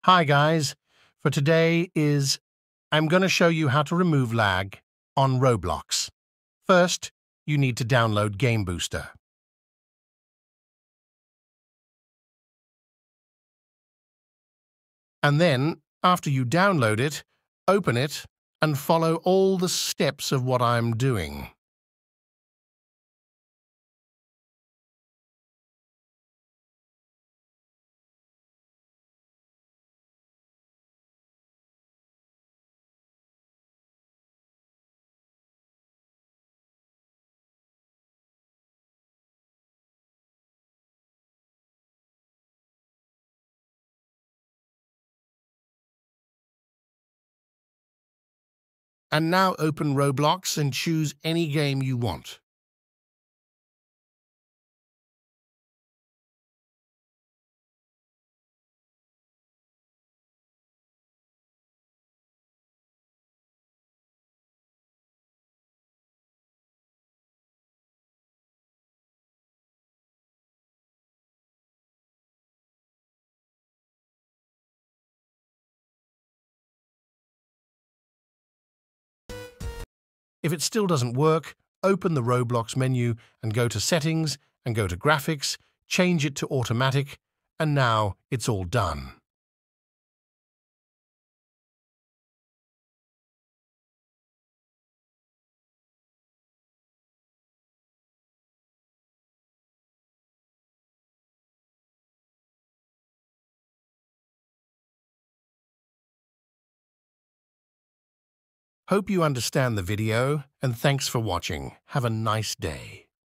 Hi guys, for today I'm going to show you how to remove lag on Roblox. First, you need to download Game Booster. And then, after you download it, open it and follow all the steps of what I'm doing. And now open Roblox and choose any game you want. If it still doesn't work, open the Roblox menu and go to Settings and go to Graphics, change it to Automatic, and now it's all done. Hope you understand the video, and thanks for watching. Have a nice day.